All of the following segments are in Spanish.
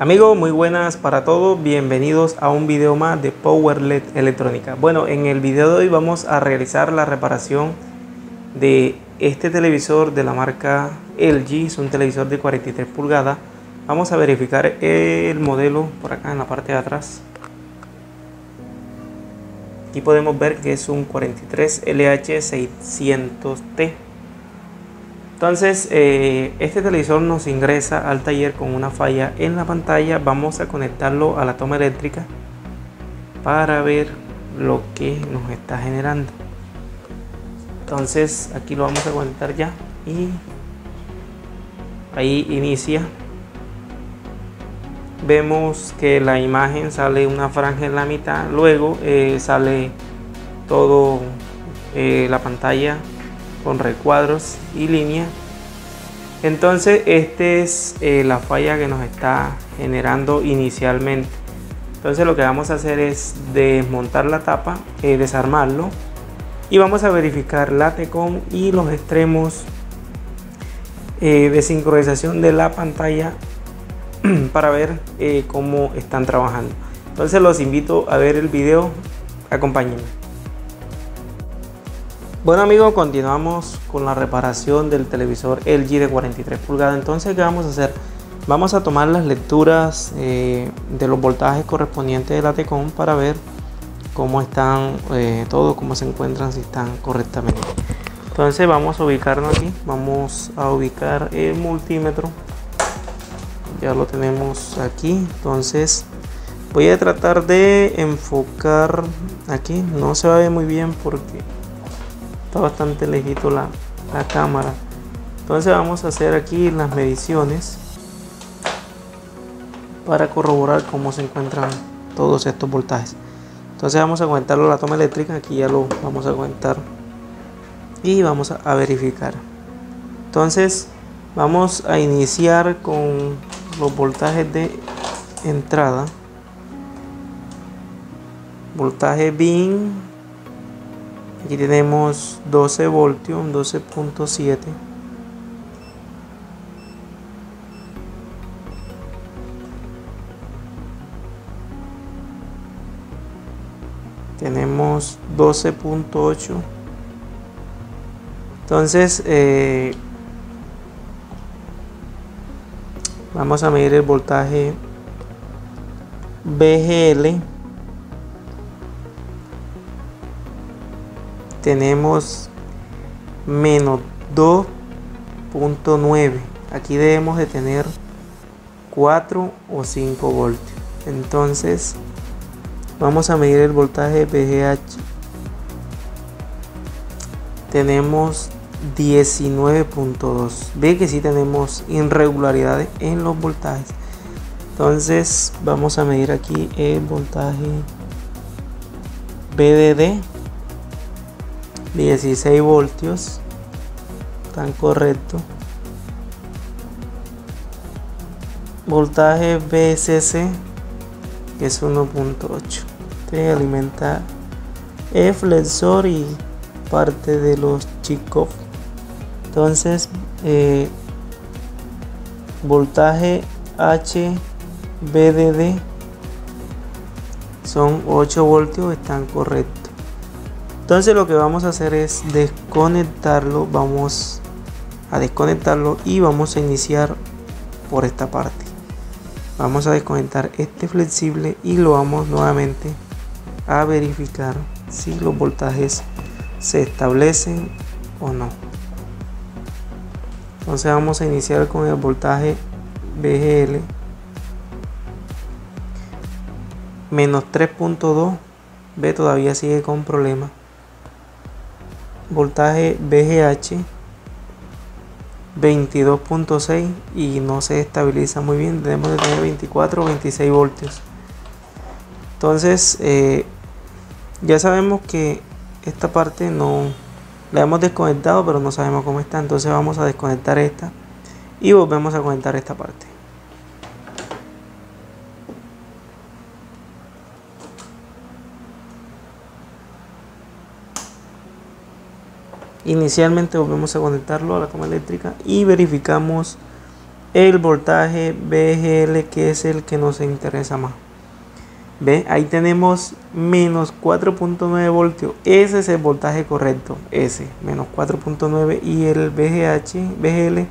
Amigos, muy buenas para todos, bienvenidos a un video más de Power LED Electrónica. Bueno, en el video de hoy vamos a realizar la reparación de este televisor de la marca LG. Es un televisor de 43 pulgadas. Vamos a verificar el modelo por acá en la parte de atrás. Aquí podemos ver que es un 43LH600T. Entonces este televisor nos ingresa al taller con una falla en la pantalla. Vamos a conectarlo a la toma eléctrica para ver lo que nos está generando. Entonces aquí lo vamos a conectar ya y ahí inicia. Vemos que la imagen sale una franja en la mitad, luego sale todo la pantalla con recuadros y líneas. Entonces este es la falla que nos está generando inicialmente. Entonces lo que vamos a hacer es desmontar la tapa, desarmarlo, y vamos a verificar la T-Con y los extremos de sincronización de la pantalla para ver cómo están trabajando. Entonces los invito a ver el video, acompáñenme. Bueno amigos, continuamos con la reparación del televisor LG de 43 pulgadas. Entonces, ¿qué vamos a hacer? Vamos a tomar las lecturas de los voltajes correspondientes de la T-Con para ver cómo están todos, cómo se encuentran, si están correctamente. Entonces vamos a ubicarnos aquí, vamos a ubicar el multímetro. Ya lo tenemos aquí. Entonces voy a tratar de enfocar aquí. No se va a ver muy bien porque está bastante lejito la cámara. Entonces vamos a hacer aquí las mediciones para corroborar cómo se encuentran todos estos voltajes. Entonces vamos a conectarlo a la toma eléctrica. Aquí ya lo vamos a conectar y vamos a verificar. Entonces vamos a iniciar con los voltajes de entrada. Voltaje BIN. Aquí tenemos 12 voltios, 12.7. Tenemos 12.8. Entonces vamos a medir el voltaje VGL. Tenemos menos 2.9. Aquí debemos de tener 4 o 5 voltios. Entonces vamos a medir el voltaje VGH. Tenemos 19.2. Ve que sí tenemos irregularidades en los voltajes. Entonces vamos a medir aquí el voltaje VDD. 16 voltios, tan correcto. Voltaje VCC, que es 1.8. Este alimenta el flexor y parte de los chicos. Entonces voltaje HVDD son 8 voltios, están correctos. Entonces lo que vamos a hacer es desconectarlo. Vamos a desconectarlo y vamos a iniciar por esta parte. Vamos a desconectar este flexible y lo vamos nuevamente a verificar si los voltajes se establecen o no. Entonces vamos a iniciar con el voltaje VGL menos 3.2. ve, todavía sigue con problemas. Voltaje VGH 22.6 y no se estabiliza muy bien. Debemos de tener 24 o 26 voltios. Entonces ya sabemos que esta parte no la hemos desconectado, pero no sabemos cómo está. Entonces vamos a desconectar esta y volvemos a conectar esta parte. Inicialmente volvemos a conectarlo a la toma eléctrica y verificamos el voltaje VGL, que es el que nos interesa más. ¿Ve? Ahí tenemos menos 4.9 voltios. Ese es el voltaje correcto. Ese, menos 4.9. Y el VGL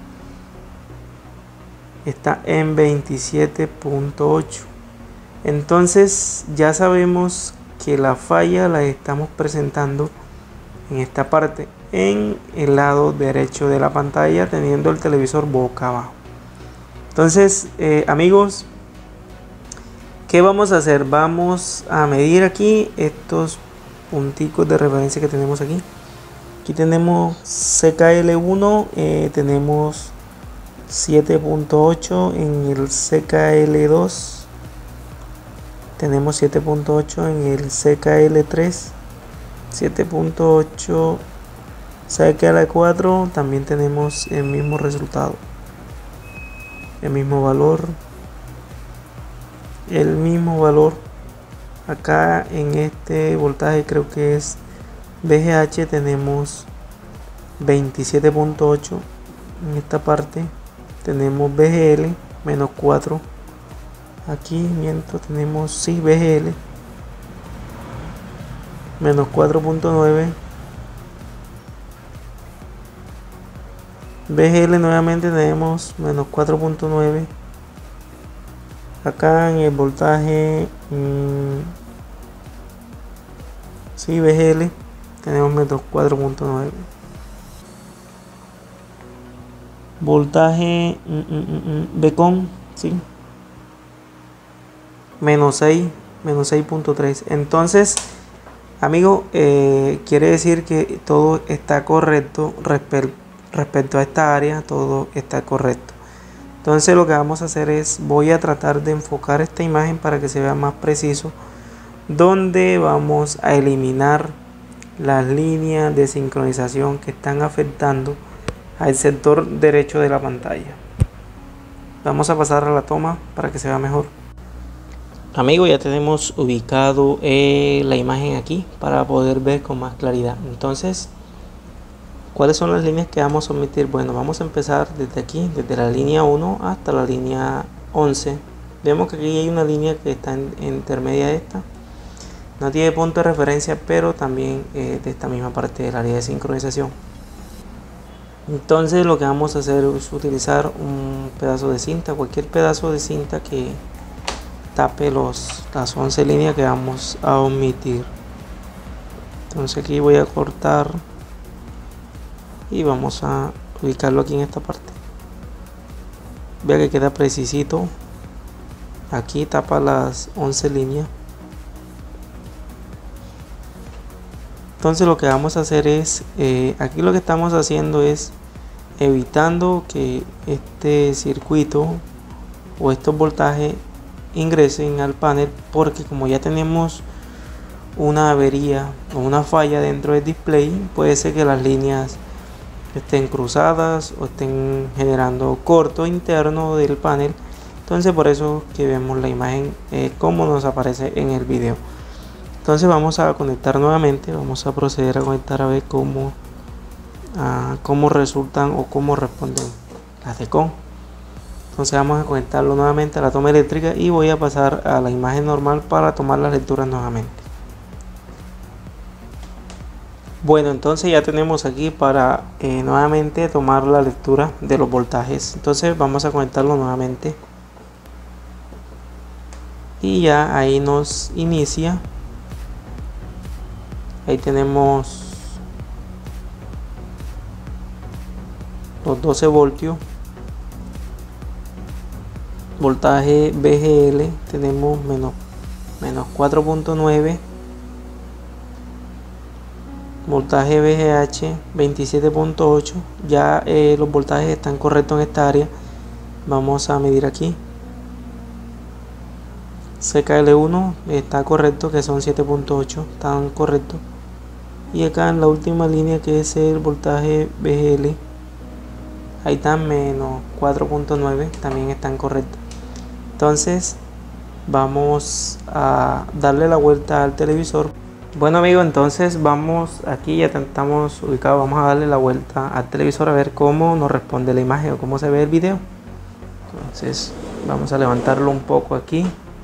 está en 27.8. Entonces ya sabemos que la falla la estamos presentando en esta parte, en el lado derecho de la pantalla, teniendo el televisor boca abajo. Entonces, amigos, ¿qué vamos a hacer? Vamos a medir aquí estos punticos de referencia que tenemos aquí. Aquí tenemos CKL1, tenemos 7.8 en el CKL2, tenemos 7.8 en el CKL3, 7.8 CKL4, también tenemos el mismo resultado, el mismo valor. Acá en este voltaje, creo que es VGH, tenemos 27.8. en esta parte tenemos VGL menos 4. Aquí miento, tenemos VGL menos 4.9. VGL nuevamente tenemos menos 4.9. Acá en el voltaje VGL tenemos menos 4.9. Voltaje Becon, sí, menos 6.3. Entonces, amigo, quiere decir que todo está correcto respecto a esta área, todo está correcto. Entonces lo que vamos a hacer es, voy a tratar de enfocar esta imagen para que se vea más preciso, donde vamos a eliminar las líneas de sincronización que están afectando al sector derecho de la pantalla. Vamos a pasar a la toma para que se vea mejor. Amigos, ya tenemos ubicado la imagen aquí para poder ver con más claridad. Entonces, ¿cuáles son las líneas que vamos a omitir? Bueno, vamos a empezar desde aquí, desde la línea 1 hasta la línea 11. Vemos que aquí hay una línea que está intermedia de esta. No tiene punto de referencia, pero también de esta misma parte del área de sincronización. Entonces lo que vamos a hacer es utilizar un pedazo de cinta, cualquier pedazo de cinta que tape las 11 líneas que vamos a omitir. Entonces aquí voy a cortar y vamos a ubicarlo aquí en esta parte. Vea que queda precisito. Aquí tapa las 11 líneas. Entonces lo que vamos a hacer es, aquí lo que estamos haciendo es evitando que este circuito o estos voltajes ingresen al panel, porque como ya tenemos una avería o una falla dentro del display, puede ser que las líneas estén cruzadas o estén generando corto interno del panel. Entonces por eso que vemos la imagen como nos aparece en el video. Entonces vamos a conectar nuevamente, vamos a proceder a conectar a ver cómo resultan o cómo responden las Tecon. Entonces vamos a conectarlo nuevamente a la toma eléctrica y voy a pasar a la imagen normal para tomar las lecturas nuevamente. Bueno, entonces ya tenemos aquí para nuevamente tomar la lectura de los voltajes. Entonces vamos a conectarlo nuevamente y ya ahí nos inicia. Ahí tenemos los 12 voltios. Voltaje VGL tenemos menos 4.9. Voltaje VGH 27.8. Ya los voltajes están correctos en esta área. Vamos a medir aquí. CKL1 está correcto, que son 7.8, están correctos. Y acá en la última línea, que es el voltaje VGL, ahí están menos 4.9, también están correctos. Entonces vamos a darle la vuelta al televisor. Bueno amigos, entonces vamos aquí, ya estamos ubicados, vamos a darle la vuelta al televisor a ver cómo nos responde la imagen o cómo se ve el video. Entonces vamos a levantarlo un poco aquí.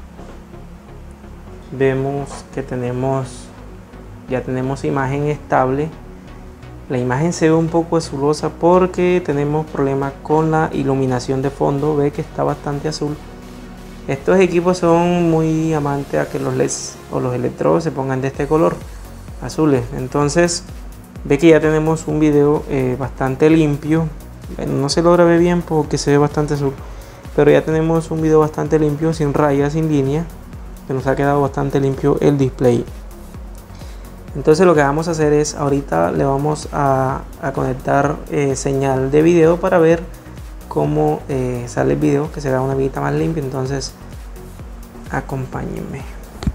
Vemos que ya tenemos imagen estable. La imagen se ve un poco azulosa porque tenemos problemas con la iluminación de fondo. Ve que está bastante azul. Estos equipos son muy amantes a que los LEDs o los electrodos se pongan de este color, azules. Entonces ve que ya tenemos un video bastante limpio. Bueno, no se lo grabé bien porque se ve bastante azul, pero ya tenemos un video bastante limpio, sin rayas, sin línea, que nos ha quedado bastante limpio el display. Entonces lo que vamos a hacer es, ahorita le vamos a conectar señal de video para ver cómo sale el video, que se vea una vista más limpia. Entonces acompáñenme.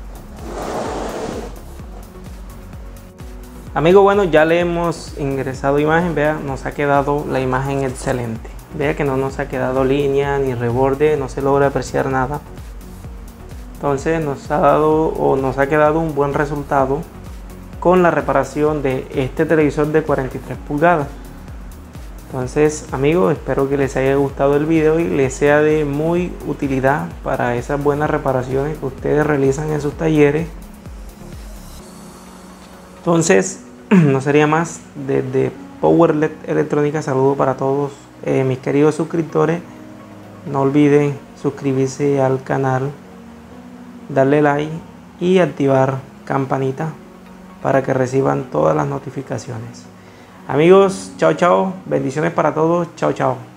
Amigo, bueno, ya le hemos ingresado imagen. Vea, nos ha quedado la imagen excelente. Vea que no nos ha quedado línea ni reborde, no se logra apreciar nada. Entonces nos ha quedado un buen resultado con la reparación de este televisor de 43 pulgadas. Entonces, amigos, espero que les haya gustado el video y les sea de muy utilidad para esas buenas reparaciones que ustedes realizan en sus talleres. Entonces, no sería más. Desde PowerLED Electrónica, saludo para todos mis queridos suscriptores. No olviden suscribirse al canal, darle like y activar campanita para que reciban todas las notificaciones. Amigos, chao chao, bendiciones para todos, chao chao.